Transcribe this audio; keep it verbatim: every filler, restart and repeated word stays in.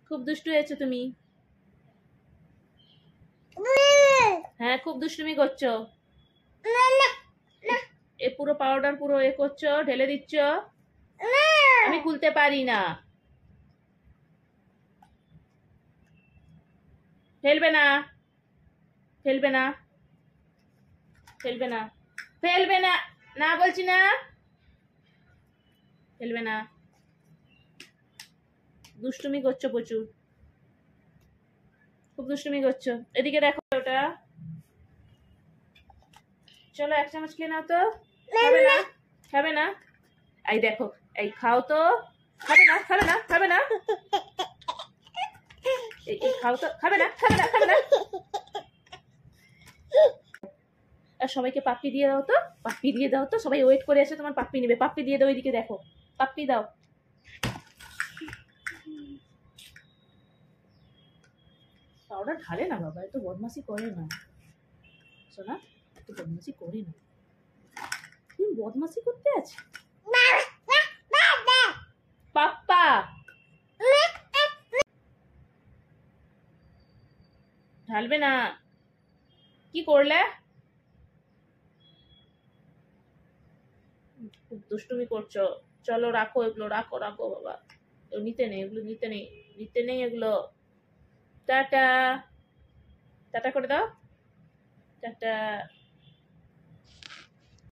খুব দুষ্টু হয়েছো তুমি। হ্যাঁ খুব দুষ্টুমি করছো। এ পুরো পাউডার পুরো এ করছো, ঢেলে দিচ্ছ। আমি খুলতে পারি না। ফেলবে না, ফেলবে না, ফেলবে না, ফেলবে না, না বলছি না, ফেলবে না। দুষ্টুমি করছো প্রচুর, খুব দুষ্টুমি করছো। এদিকে দেখো ওটা, চলো এক চামচ খেয়ে নাও তো। খাবে না, খাবে না, এই দেখো, এই খাও তো। খাবে না, খাবে না, খাবে না, এই খাও তো। খাবে না, খাবে না, খাবে না। আর সবাইকে পাপ্পি দিয়ে দাও তো, পাপ্পি দিয়ে দাও তো, সবাই ওয়েট করে আছে তোমার পাপ্পি নেবে। পাপ্পি দিয়ে দাও, ওইদিকে দেখো, পাপ্পি দাও। পাউডার ঢালে না বাবা, এত বদমাশি করে না সোনা, এত বদমাশি করে না। তুমি বদমাশি করতে আছে পাপ্পা। ঢালবে না, কি করলে? খুব দুষ্টুমি করছো। চলো রাখো এগুলো, রাখো রাখো বাবা, নিতে নেই এগুলো, নিতে নেই, নিতে নেই এগুলো। টাটা, টাটা করে দাও, টাটা।